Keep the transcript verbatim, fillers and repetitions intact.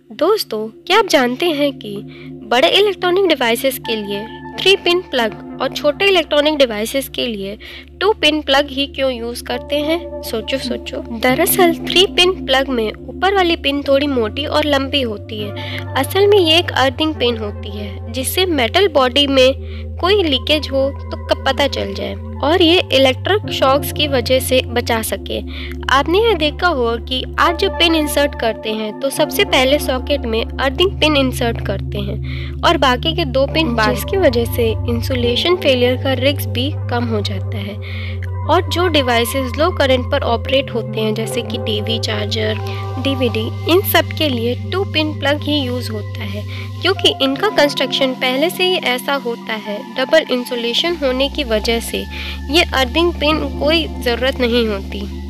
दोस्तों, क्या आप जानते हैं कि बड़े इलेक्ट्रॉनिक डिवाइसेस के लिए थ्री पिन प्लग और छोटे इलेक्ट्रॉनिक डिवाइसेस के लिए टू पिन प्लग ही क्यों यूज़ करते हैं? सोचो सोचो। दरअसल थ्री पिन प्लग में ऊपर वाली पिन थोड़ी मोटी और लंबी होती है। असल में ये एक अर्थिंग पिन होती है जिससे मेटल बॉडी में कोई लीकेज हो तो कब पता चल जाए और ये इलेक्ट्रिक शॉक्स की वजह से बचा सके। आपने यह देखा होगा कि आज जब पिन इंसर्ट करते हैं तो सबसे पहले सॉकेट में अर्थिंग पिन इंसर्ट करते हैं और बाकी के दो पिन बाद, जिसकी वजह से इंसुलेशन फेलियर का रिस्क भी कम हो जाता है। और जो डिवाइसेस लो करंट पर ऑपरेट होते हैं जैसे कि टीवी, चार्जर, डीवीडी, इन सब के लिए टू पिन प्लग ही यूज़ होता है क्योंकि इनका कंस्ट्रक्शन पहले से ही ऐसा होता है। डबल इंसुलेशन होने की वजह से ये अर्थिंग पिन कोई ज़रूरत नहीं होती।